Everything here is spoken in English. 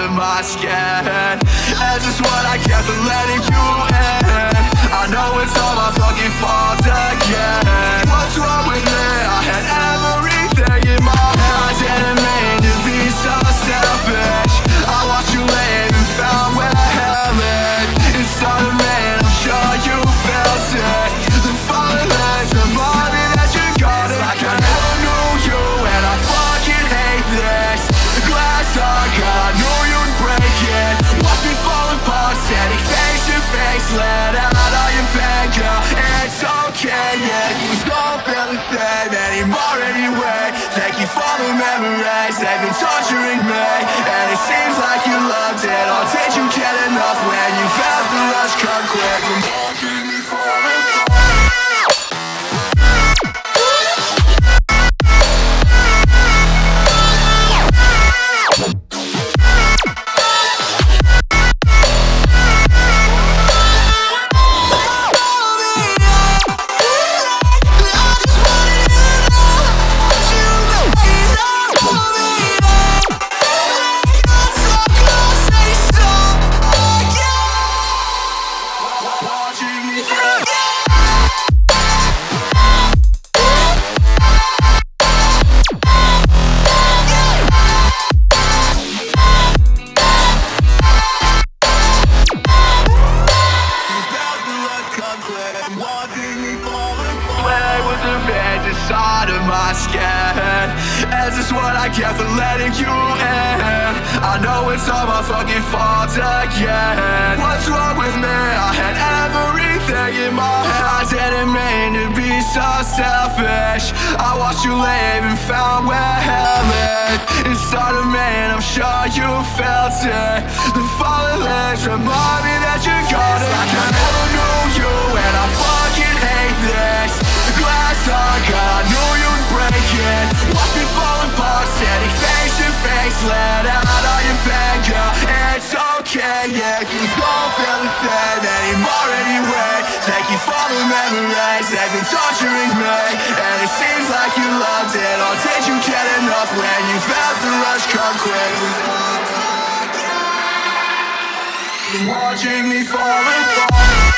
of my skin. Is this what I get for letting you in? I know it's all my fucking fault again. What's wrong with me? I had everything in my head. I didn't mean to be so selfish. I watched you leave and found where hell is. Inside of me, and I'm sure you felt it. The violence remind me that you got it. Like I never knew you, and I fucking hate this. Glass on God, I knew you'd break it. Watch me fall apart, standing face to face. Let out all your pain, girl, it's okay, yeah. You don't feel the same anymore anyway. Thank you for the memories, they've been torturing me. And it seems like you loved it, or did you get enough when you felt the rush come quick and watching me fall apart? Inside of my skin. Is this what I get for letting you in? I know it's all my fucking fault again. What's wrong with me? I had everything in my head. I didn't mean to be so selfish. I watched you leave and found where hell is. Inside of me, and I'm sure you felt it. The violence remind me that you got it. Like I never knew you, and I fucking hate this. Glass on God, I knew you'd break it. Watch me fall apart, standing face to face. Let out all your pain, girl, it's okay, yeah. You don't feel the same anymore anyway. Thank you for the memories, they've been torturing me. And it seems like you loved it, or did you get enough when you felt the rush come quick? Watching me fall apart.